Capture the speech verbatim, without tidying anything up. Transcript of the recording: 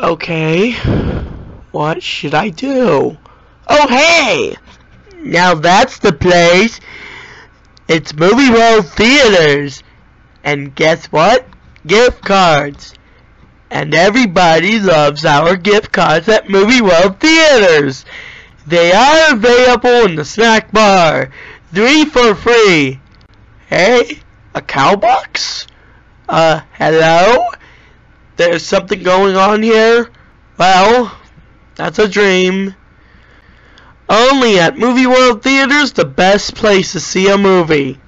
Okay, what should I do? Oh, hey! Now that's the place. It's MovieWorld Theaters. And guess what? Gift cards. And everybody loves our gift cards at MovieWorld Theaters. They are available in the snack bar. Three for free. Hey, a cowbox? Uh, hello? There's something going on here? Well, that's a dream. Only at MovieWorld Theaters, the best place to see a movie.